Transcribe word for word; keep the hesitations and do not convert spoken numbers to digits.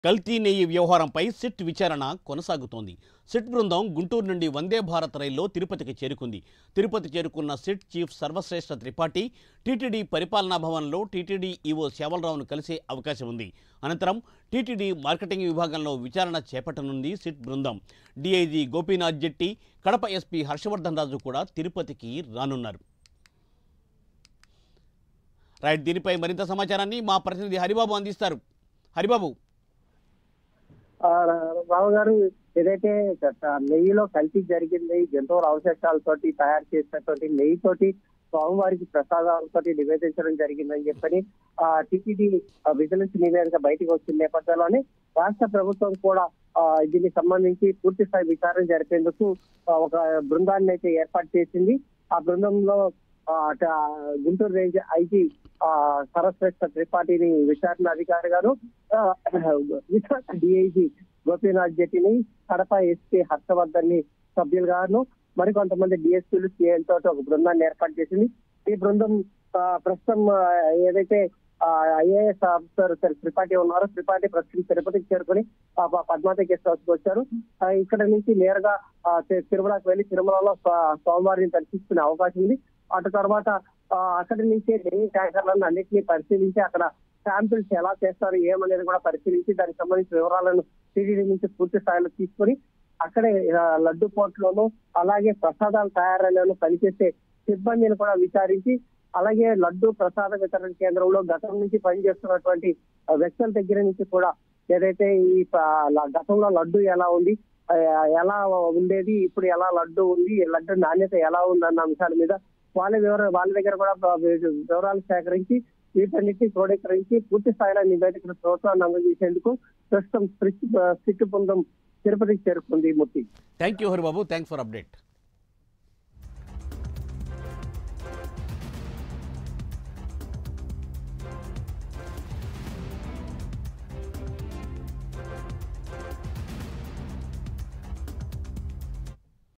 కల్తీ నెయ్యి వ్యవహారంపై సిట్ విచారణ కొనసాగుతోంది. సిట్ బృందం గుంటూరు నుండి వందే భారత్ రైల్లో తిరుపతికి చేరుకుంది. తిరుపతి చేరుకున్న SIT chief Sarvashreshtha Tripathi TTD పరిపాలనా భవన్లో టీటీడీ ఈవో శ్యామలరావును కలిసే అవకాశం ఉంది. అనంతరం టీటీడీ మార్కెటింగ్ విభాగంలో విచారణ చేపట్టనుంది సిట్ బృందం. డీఐజీ గోపీనాథ్ జెట్టి, కడప ఎస్పీ హర్షవర్ధన్ రాజు కూడా తిరుపతికి రానున్నారు. రైట్, దీనిపై మరింత సమాచారాన్ని మా ప్రతినిధి హరిబాబు అందిస్తారు. హరిబాబు. రావు గారు, ఏదైతే నెయ్యిలో కల్తీ జరిగింది, జంతువుల అవశేషాలతోటి తయారు చేసినటువంటి నెయ్యితోటి స్వామివారికి ప్రసాదాలతోటి నివేదించడం జరిగిందని చెప్పని ఆ టీటీడీ విజిలెన్స్ నివేదిక బయటకు వచ్చిన నేపథ్యంలోనే రాష్ట్ర ప్రభుత్వం కూడా ఆ దీనికి సంబంధించి పూర్తి స్థాయి విచారణ జరిపేందుకు ఒక బృందాన్ని అయితే ఏర్పాటు చేసింది. ఆ బృందంలో గుంటూరు రేంజ్ ఐజీ ఆ సర్వశ్రేష్ఠ త్రిపాఠిని విచారణ అధికారి గారు, విశాఖ డిఐజీ గోపీనాథ్ జెట్టిని, కడప ఎస్పీ హర్షవర్ధన్ ని సభ్యులు గారు, మరికొంతమంది డిఎస్పీలు సిఐలతో ఒక బృందాన్ని ఏర్పాటు చేసింది. ఈ బృందం ప్రస్తుతం ఏదైతే ఐఏఎస్ ఆఫీసర్ త్రిపాఠి ఉన్నారో, త్రిపాఠి ప్రస్తుతం తిరుపతికి చేరుకుని పద్మావతి గెస్ట్ హౌస్ కి వచ్చారు. ఇక్కడ నుంచి నేరుగా తిరుమలకి వెళ్లి తిరుమలలో సోమవారిని దర్శించుకునే అవకాశం ఉంది. అటు తర్వాత అక్కడి నుంచే నెయ్యి ట్యాంకర్లను అన్నింటినీ పరిశీలించి అక్కడ శాంపిల్స్ ఎలా చేస్తారు ఏమనేది కూడా పరిశీలించి దానికి సంబంధించిన వివరాలను టీటీడీ నుంచి పూర్తి స్థాయిలో తీసుకొని అక్కడే లడ్డు పోర్టులోను అలాగే ప్రసాదాల తయారీలోను పనిచేసే సిబ్బందిని కూడా విచారించి, అలాగే లడ్డు ప్రసాద వితరణ కేంద్రంలో గతం నుంచి పనిచేస్తున్నటువంటి వ్యక్తుల దగ్గర నుంచి కూడా ఏదైతే ఈ గతంలో లడ్డు ఎలా ఉంది, ఎలా ఉండేది, ఇప్పుడు ఎలా లడ్డు ఉంది, లడ్డు నాణ్యత ఎలా ఉంది అన్న అంశాల మీద వాళ్ళ వివర వాళ్ళ దగ్గర కూడా వివరాలు సేకరించి వీటన్నిటిని క్రోడీకరించి పూర్తి స్థాయిలో నివేదికను ప్రభుత్వాన్ని అందజేసేందుకు ప్రస్తుతం సిట్ బృందం తిరుపతికి చేరుకుంది. Murthy. Thank you Haribabu, thanks for update.